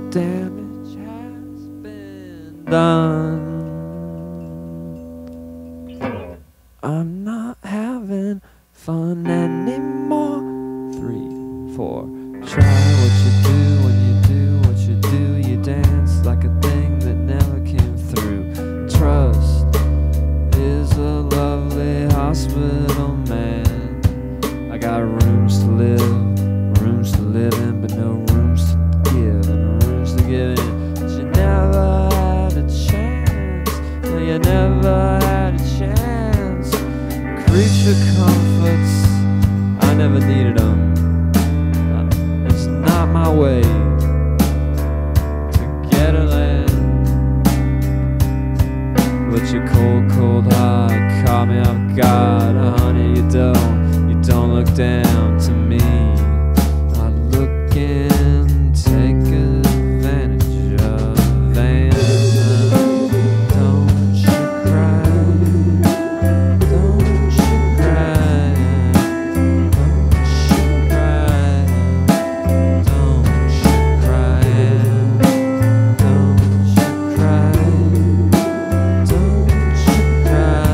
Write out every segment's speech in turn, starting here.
damage has been done. I'm not having fun anymore. 3, 4. Try what you do when you do what you do. You dance like a thing that never came through. Trust is a lovely hospital, man. I got rooms to live in, but no rooms to give, and rooms to give in. But you never had a chance. No, you never had a chance. Creature comforts, I never needed them. It's not my way to get a land. But your cold, cold heart caught me off guard. Honey, you don't look down to me. I look and take advantage of and don't you cry, don't you cry, don't you cry, don't you cry, don't you cry, don't you cry,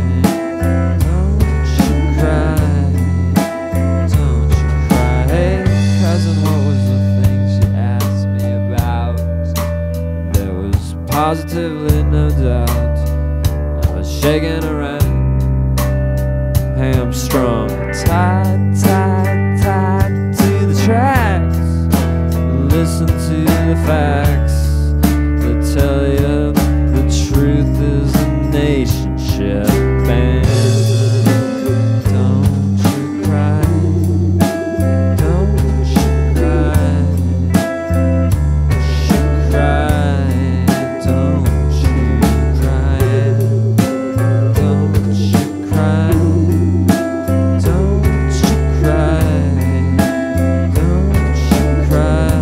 don't you cry, don't you cry. Hey cousin, what was the things you asked me about? There was positively no doubt. I was shaking around, hamstrung, tied to the tracks. Listen to the facts that tell you the truth is a nation ship. And don't you cry, don't you cry, don't you cry, don't you cry, don't you cry, don't you cry,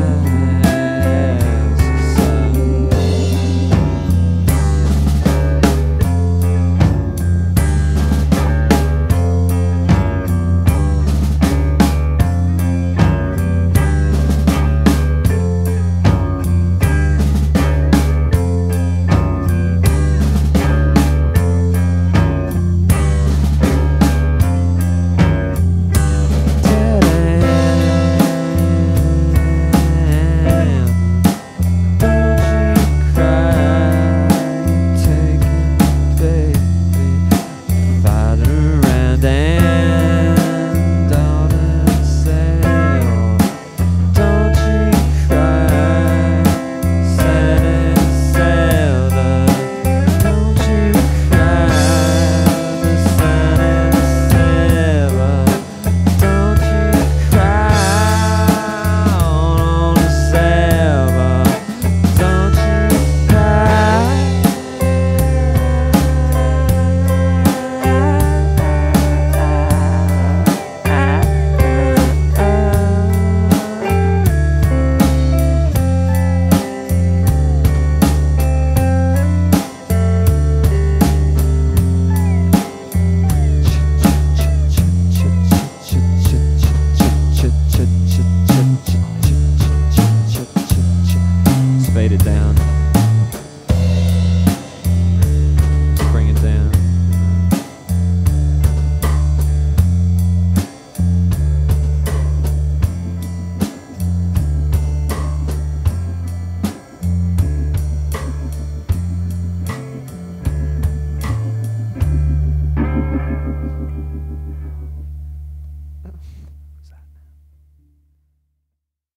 faded down.